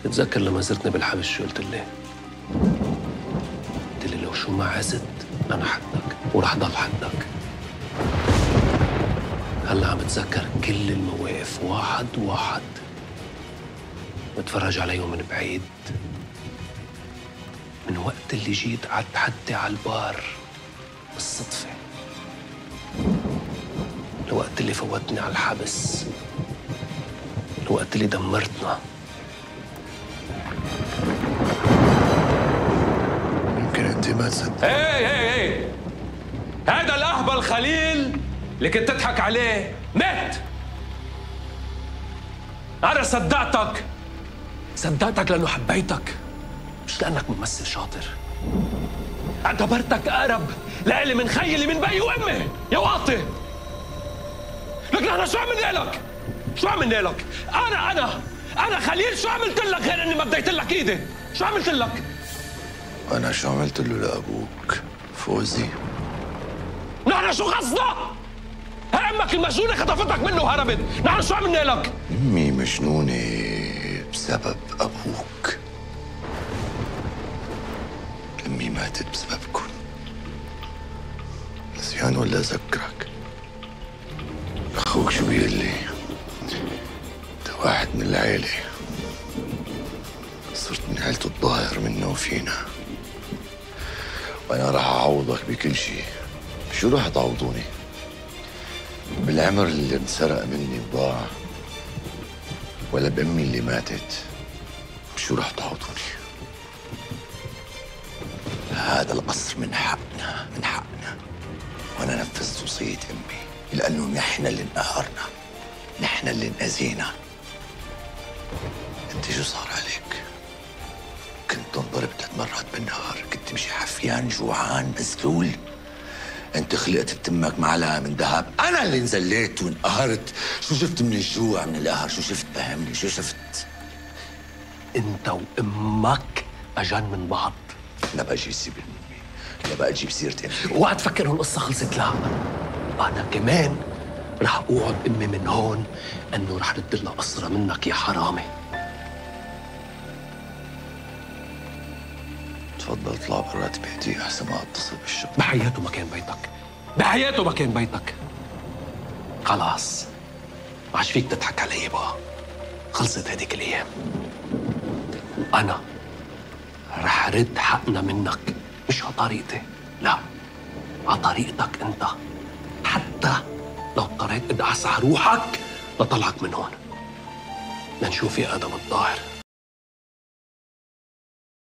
بتذكر لما زرتني بالحبس شو قلت لي؟ قلت لي لو شو ما عزت أنا حدك ورح ضل حدك. هلا عم بتذكر كل المواقف واحد واحد، بتفرج عليهم من بعيد، من وقت اللي جيت قعدت حدي على البار بالصدفة، لوقت اللي فوتني على الحبس، لوقت اللي دمرتنا. يمكن انت ما تصدق. هي هذا الاهبل خليل اللي كنت تضحك عليه مات. انا صدقتك لانه حبيتك، مش لانك ممثل شاطر. اعتبرتك اقرب لإلي من خيي اللي من بي وامي يا واطي. لك نحن شو عملنا لك؟ شو عملنا لك؟ انا خليل شو عملت لك غير اني مديت لك ايدي؟ شو عملت لك؟ انا شو عملت له لابوك فوزي؟ نحن شو قصدنا؟ امك المجنونه خطفتك منه وهربت، نحن شو عملنا لك؟ امي مجنونه بسبب ابوك. امي ماتت بسببكن. نسيان ولا اذكرك؟ اخوك شو بيقول لي؟ انت واحد من العيله، صرت من عيلة الظاهر منا وفينا، وانا راح اعوضك بكل شيء. شو راح تعوضوني؟ بالعمر اللي انسرق مني وضاع، ولا بامي اللي ماتت؟ شو راح تعوضوني؟ هذا القصر من حقنا، وانا نفذت وصية امي، لانه نحن اللي انقهرنا، نحن اللي انأذينا. انت شو صار عليك؟ كنت تنضرب 3 مرات بالنهار، كنت تمشي حفيان جوعان مسلول. انت خلقت بتمك معلقه من ذهب، انا اللي انزليت وانقهرت. شو شفت من الجوع من القهر؟ شو شفت؟ فهمني شو شفت؟ انت وامك اجان من بعض. لا بقى اجيب سيرة امي، لا بقى اجيب سيرة امي. اوعى تفكر انه القصه خلصت. لا، انا كمان رح اوعد امي من هون انه رح رد لها قصره منك يا حرامي. تفضل اطلع برات بيتي احسن ما اتصل بالشغل. بحياته ما كان بيتك، بحياته ما كان بيتك. خلاص، ما عادش فيك تضحك علي بقى. خلصت هديك الايام. انا رح ارد حقنا منك، مش على طريقتي، لا، على طريقتك انت، حتى لو اضطريت ادعس على روحك لطلعك من هون. لنشوف يا ادم الظاهر